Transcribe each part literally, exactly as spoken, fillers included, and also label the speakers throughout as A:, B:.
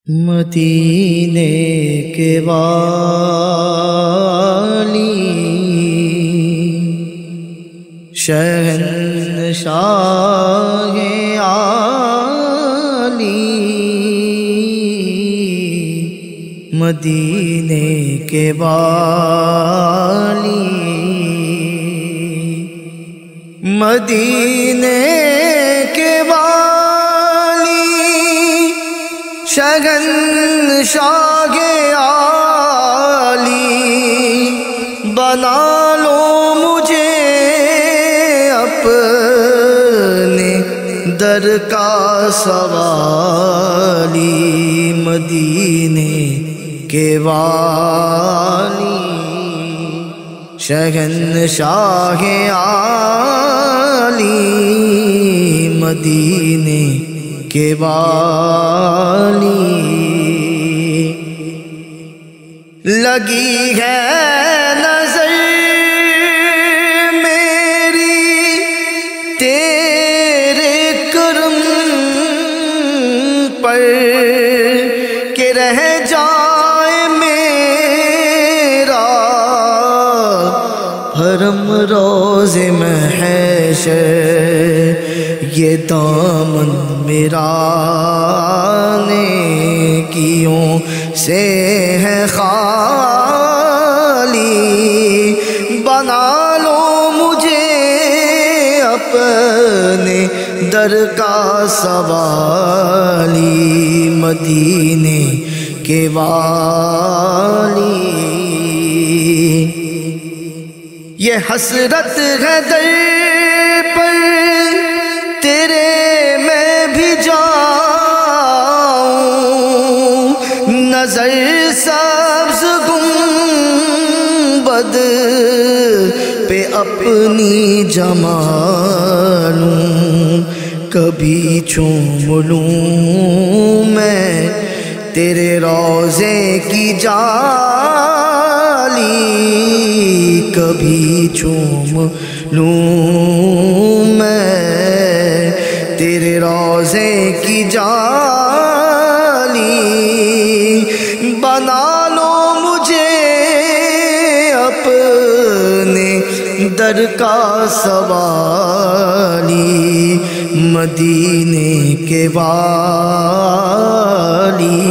A: مدینے کے والی شہنشاہ عالی، مدینے کے والی، مدینے کے والی شہنشاہ عالی، بنا لو مجھے اپنے در کا سوالی، مدینے کے والی شہنشاہ عالی، مدینے کے والی، لگی ہے نظر میری تیرے کرم پر کہ رہ جائے میرا حرم روز محشر، یہ دامن میرا نیکیوں سے ہے خالی، بنا لو مجھے اپنے در کا سوالی، مدینے کے والی، یہ حسرت ہے در پر تیرے میں بھی جاؤں، نظر سبز گنبد پہ اپنی جمالوں، کبھی چوم لوں میں تیرے روضے کی جالی، کبھی چوم لوں میں تیرے روضے کی جالی، بنا لو مجھے اپنے در کا سوالی، مدینے کے والی،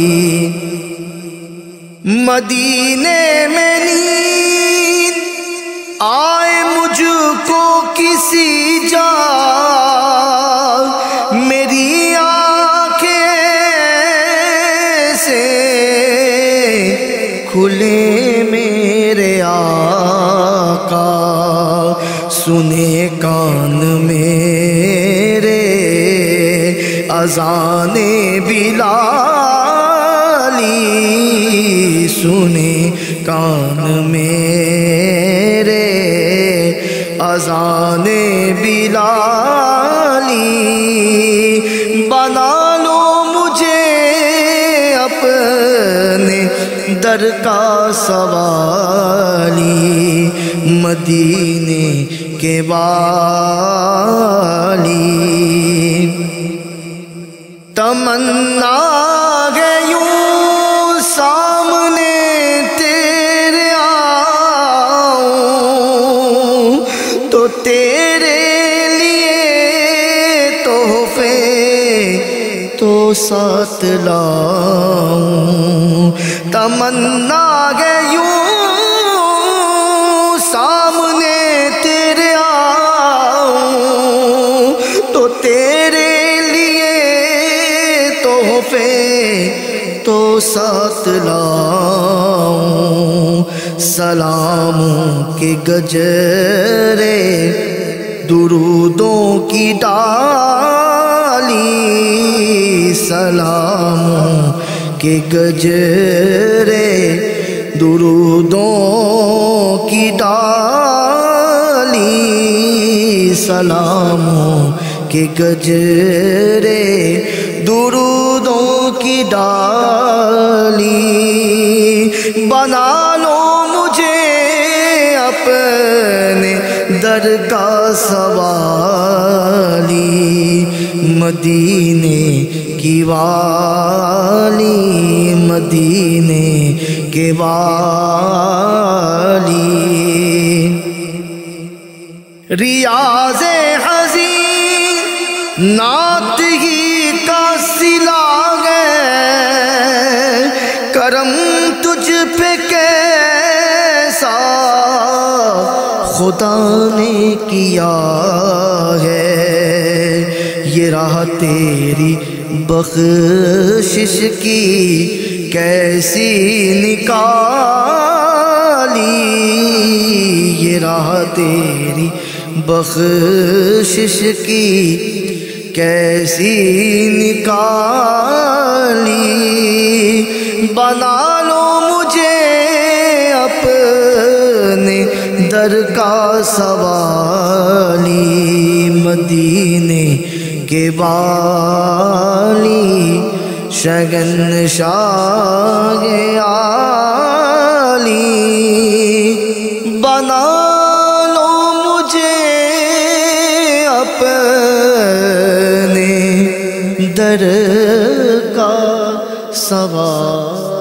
A: مدینے میں نیند آئے مجھ کو کسی جا، میری آنکھیں سے کھلے میرے آقا، سنے کان میرے اذان بلالی، سنے کان میرے اذان بلالی، بنا لو مجھے اپنے در کا سوالی، مدینے کے والی، تمنا ہے یوں سامنے تیرے آؤں تو تیرے لیے تحفے تو ساتھ لاؤں، تمنا ہے یوں سامنے تیرے آؤں تو تیرے لیے تحفے تو ساتھ لاؤں، سلاموں کے گجرے درودوں کی ڈالی، سلاموں کے گجرے درودوں کی ڈالی، سلاموں کے گجرے درودوں کی ڈالی، بنا لو مجھے اپنے در کا سوالی، مدینے کی والی، کے والی ریاض حزین نعت ہی کا صلہ ہے کرم تجھ پہ کیسا خدا نے کیا ہے یہ راہ تیری بخشش کی کیسی نکالی یہ راہ تیری بخشش کی کیسی نکالی بنا لو مجھے اپنے در کا سوالی مدینے کے والی شہنشاہ عالی بنا لو مجھے اپنے در کا سوال